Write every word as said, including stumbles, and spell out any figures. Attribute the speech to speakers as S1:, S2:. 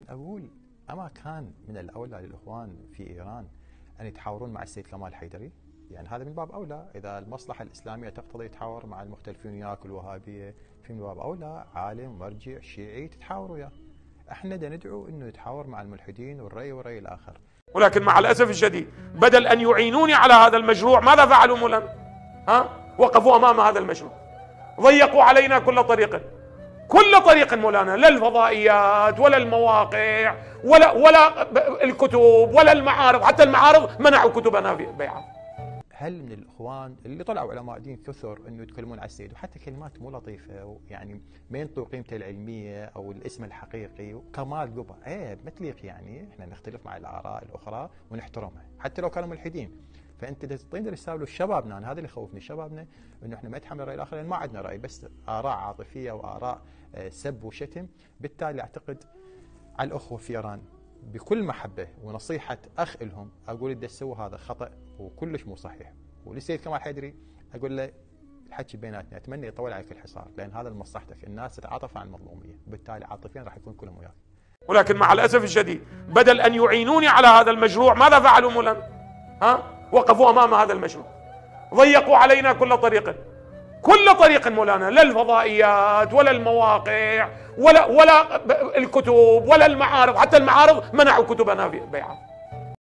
S1: أقول أما كان من الأولى للإخوان في إيران أن يتحاورون مع السيد كمال حيدري؟ يعني هذا من باب أولى، إذا المصلحة الإسلامية تقتضي يتحاور مع المختلفين وياك الوهابية، في من باب أولى عالم مرجع شيعي تتحاوروا وياه. احنا دا ندعو انه يتحاور مع الملحدين والرأي والرأي الآخر.
S2: ولكن مع الأسف الشديد بدل أن يعينوني على هذا المشروع ماذا فعلوا مولانا؟ ها؟ وقفوا أمام هذا المشروع، ضيقوا علينا كل طريق، كل طريق مولانا، لا الفضائيات ولا المواقع ولا ولا الكتب ولا المعارض، حتى المعارض منعوا كتبنا في بيعها.
S1: هل من الإخوان اللي طلعوا علماء دين كثر انه يتكلمون على السيد وحتى كلمات مو لطيفة، يعني ما ينطوا قيمته العلمية او الاسم الحقيقي وكمال قبة، ايه ما تليق. يعني احنا نختلف مع الآراء الأخرى ونحترمها حتى لو كانوا ملحدين. فانت تعطينا رساله لشبابنا، هذا اللي يخوفني شبابنا، انه احنا ما نتحمل راي الاخر، لان ما عندنا راي، بس اراء عاطفيه واراء سب وشتم. بالتالي اعتقد على الاخوه في ايران بكل محبه ونصيحه اخ لهم اقول اللي تسووا هذا خطا وكلش مو صحيح. وللسيد كمال حيدري اقول له الحكي بيناتنا اتمنى يطول عليك الحصار، لان هذا لمصلحتك، الناس تتعاطف عن المظلوميه، وبالتالي عاطفيا راح يكون كلهم وياك.
S2: ولكن مع الاسف الشديد بدل ان يعينوني على هذا المشروع ماذا فعلوا مولانا؟ ها؟ وقفوا امام هذا المشروع، ضيقوا علينا كل طريق، كل طريق مولانا، لا الفضائيات ولا المواقع ولا ولا الكتب ولا المعارض، حتى المعارض منعوا كتبنا في بيعها.